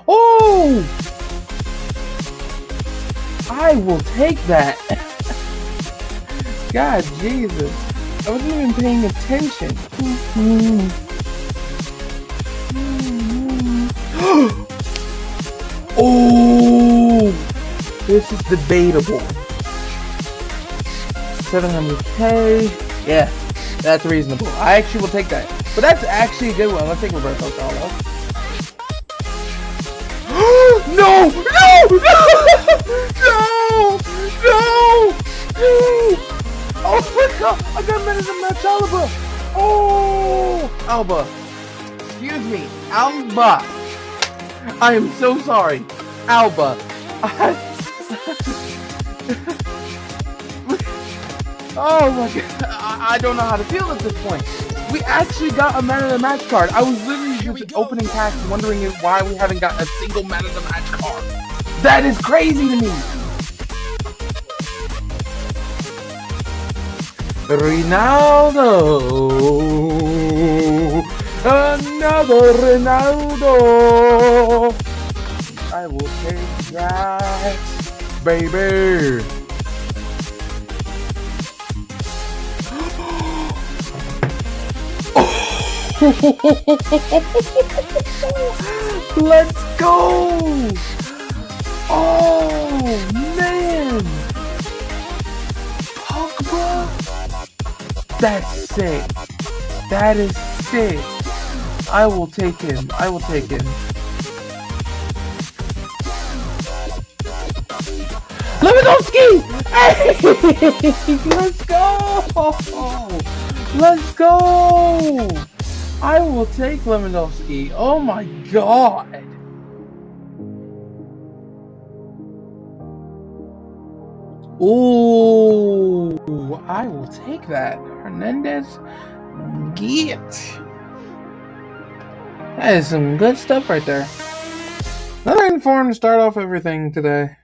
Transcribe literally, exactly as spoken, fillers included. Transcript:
Oh! I will take that. God, Jesus. I wasn't even paying attention. Oh! This is debatable. seven hundred K. Yeah, that's reasonable. I actually will take that. But that's actually a good one. Let's take reverse Othello. No! No! No! No! No! No! Oh my god! I got mad at the match Alba! Oh! Alba. Excuse me. Alba. I am so sorry. Alba. Oh my god. I, I don't know how to feel at this point. We actually got a man of the match card. I was literally just opening packs wondering if why we haven't got a single man of the match card. That is crazy to me. Ronaldo. Another Ronaldo. I will take that, baby. Let's go! Oh man! Pogba? That's sick. That is sick. I will take him. I will take him. Lewandowski! Hey! Let's go! Let's go! I will take Lewandowski. Oh my god! Ooh, I will take that. Hernandez, get. That is some good stuff right there. Nothing for him to start off everything today.